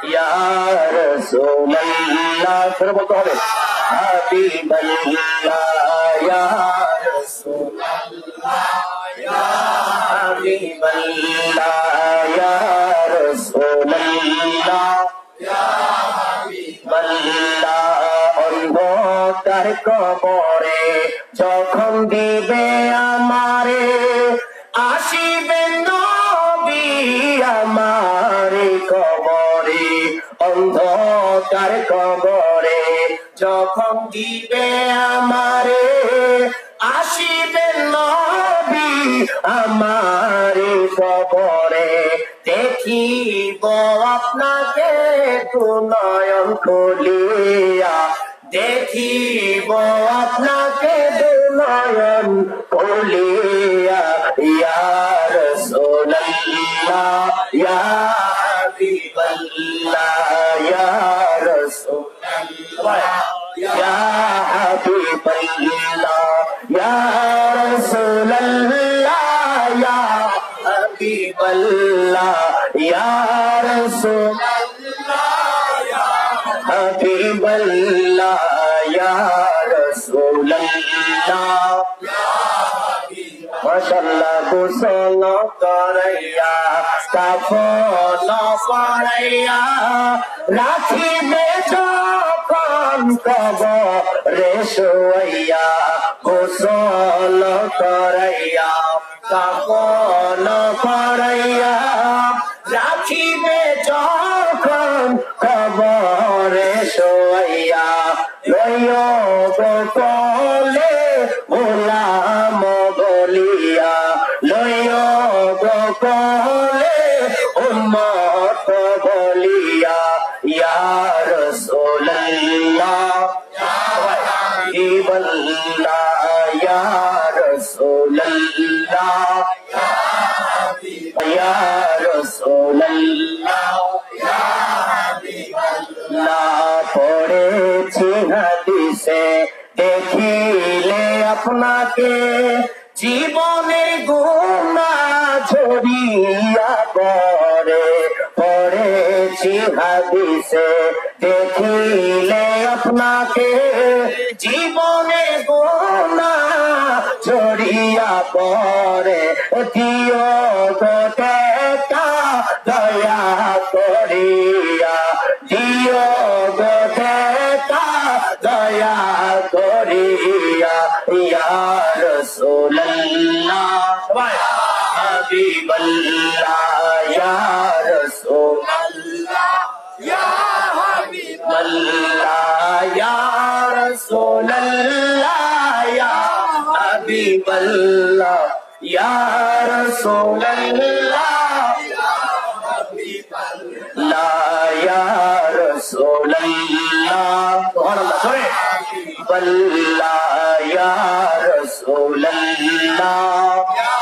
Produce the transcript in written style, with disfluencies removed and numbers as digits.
ইয়া রাসূলুল্লাহ ফিরে বলতে হবে হাবিবাল্লাহ ইয়া রাসূলুল্লাহ ইয়া হাবিবাল্লাহ ইয়া রাসূলুল্লাহ ইয়া হাবিবাল্লাহ অন্ধকার কবরে যখন দিবে আমারে আসিবে নবী আমারে কবরে অন্ধকার কবরে যখন দিবে আমারে আসিবে নবী আমারে কবরে দেখিব আপনাকে দু নয়ন খুলিয়া দেখিব আপনাকে দু নয়ন খুলিয়া ইয়া রাসূলুল্লাহ ইয়া হাবিবাল্লাহ ইয়া রাসূলুল্লাহ ইয়া হাবিবাল্লাহ ইয়া রাসূলুল্লাহ ইয়া হাবিবাল্লাহ ইয়া রাসূলুল্লাহ ইয়া হাবিবাল্লাহ ইয়া রাসূলুল্লাহ মাশাআল্লাহ গোসল করাইয়া কাফন পরাইয়া রাখিবে যখন কবরে শুইয়া গোসল করাইয়া কাফন পরাইয়া রাখিবে যখন কবরে শুইয়া লইও গোপলে গোলাম বলিয়া লইও গোপলে উম্মত বলিয়া ইয়া রাসূলুল্লাহ ইয়া হাবিবাল্লাহ ইয়া রাসূলুল্লাহ ইয়া রাসূলুল্লাহ ইয়া হাবিবাল্লাহ পড়েছি হাদিসে দেখিলে আপনাকে জীবনের গুনাহ ঝরিয়া পড়ে পড়েছি হাদিসে দেখিলে আপনাকে জীবনের গুনাহ ঝরিয়া পড়ে দিও গো দেখা দয়া করিয়া দিও গো দেখা দয়া করিয়া ইয়া রাসূলুল্লাহ হাবিবাল্লাহ ইয়া রাসূলুল্লাহ ইয়া হাবিবাল্লাহ ইয়া রাসূলুল্লাহ ইয়া হাবিবাল্লাহ ইয়া রাসূলুল্লাহ ইয়া হাবিবাল্লাহ ইয়া রাসূলুল্লাহ সুবহানাল্লাহ সরে হাবিবাল্লাহ ইয়া রাসূলুল্লাহ